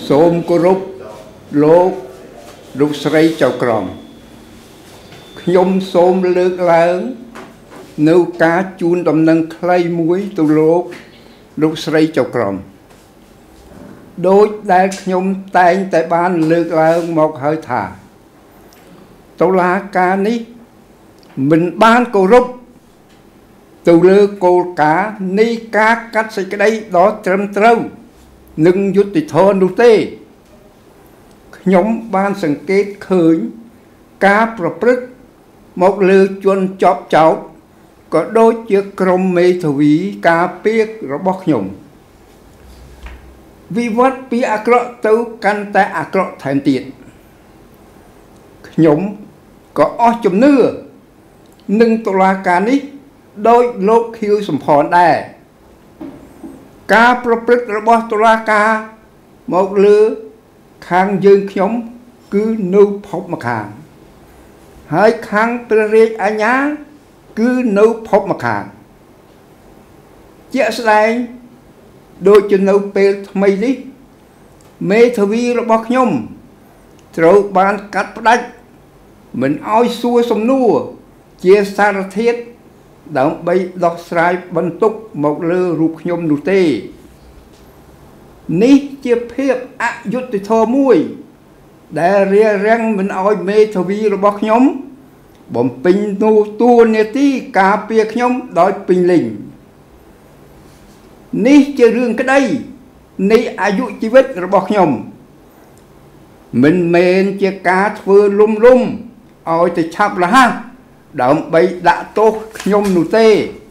សូមគោរពលោកលោកស្រីចៅក្រមខ្ញុំសូមលើកឡើងនៅការជូនដំណឹងខ្លីមួយទៅលោកស្រីចៅក្រមដោយដែលខ្ញុំតែងតែបានលើកឡើងមកហើយថាតុលាការនេះមិនបានគោរពទៅលើគោលការណ៍នៃការកាត់សេចក្តីដ៏ត្រឹមត្រូវនិងយុត្តិធម៌នោះទេខ្ញុំបានសង្កេតឃើញការប្រព្រឹត្តមកលើជនជាប់ចោទក៏ដូចជាក្រុមមេធាវីការពាររបស់ខ្ញុំវិវត្តពីអាក្រក់ទៅកាន់តែអាក្រក់ថែមទៀតខ្ញុំក៏អស់ជំនឿនឹងតុលាការនេះដោយលោកខៀវសំផនដែរការប្រព្រឹត្តរបស់តុលាការមកលើខាងយើងខ្ញុំគឺនៅភpomខាងហើយខាងព្រះរាជអាជ្ញាគឺនៅភpomខាងជាក់ស្ដែងដូចជានៅពេលថ្មីនេះមេធាវីរបស់ខ្ញុំត្រូវបានកាត់ផ្ដាច់មិនឲ្យសួរសំណួរជាសារធាតុដើម្បីដោះស្រាយបន្ទុកមកលើរូបខ្ញុំនោះទេនេះជាភាពអយុត្តិធម៌មួយដែលរារាំងមិនឲ្យមេធាវីរបស់ខ្ញុំបំពេញតួនាទីការពារខ្ញុំដោយពេញលេញនេះជារឿងក្តីនៃអាយុជីវិតរបស់ខ្ញុំមិនមែនជាការធ្វើលំឲ្យទៅឆាប់រហ័សដើម្បីដាក់ទោសខ្ញុំនោះទេ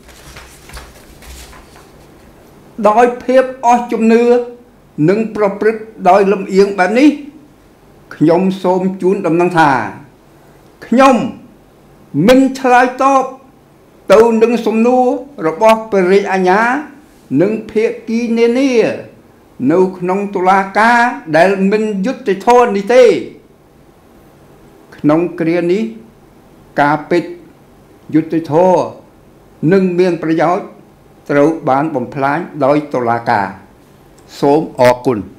ដោយភាពអស់ជំនឿនិងប្រព្រឹត្តដោយលំអៀងបែបនេះខ្ញុំសូមជូនដំណឹងថាខ្ញុំមិនឆ្លើយតបទៅនឹងសំណួររបស់ព្រះរាជអាជ្ញានិងភាគីនានានៅក្នុងតុលាការដែលមិនយុត្តិធម៌នេះទេក្នុងគ្រានេះការពិតយុត្តិធម៌និងមានប្រយោជន៍ត្រូវបានបំផ្លាញដោយតុលាការសូមអរគុណ